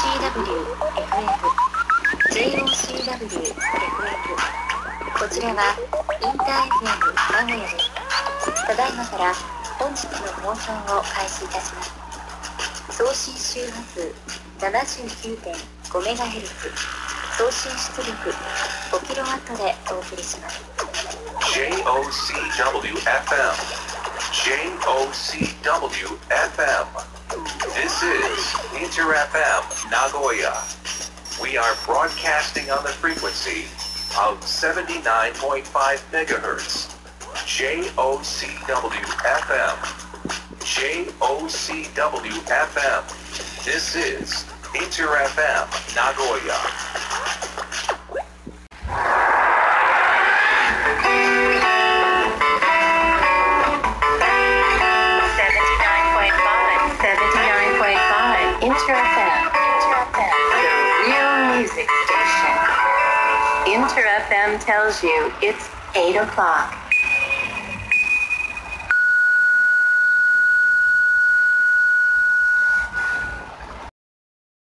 こちらはインター FM 名古屋です。ただいまから本日の放送を開始いたします。送信周波数 79.5MHz、 送信出力 5kW でお送りします。 JOCW-FM JOCW-FM. This is Inter-FM Nagoya. We are broadcasting on the frequency of 79.5 megahertz. JOCW-FM. JOCW-FM. This is Inter-FM Nagoya. Inter-FM, the real music station. Inter-FM tells you it's 8 o'clock.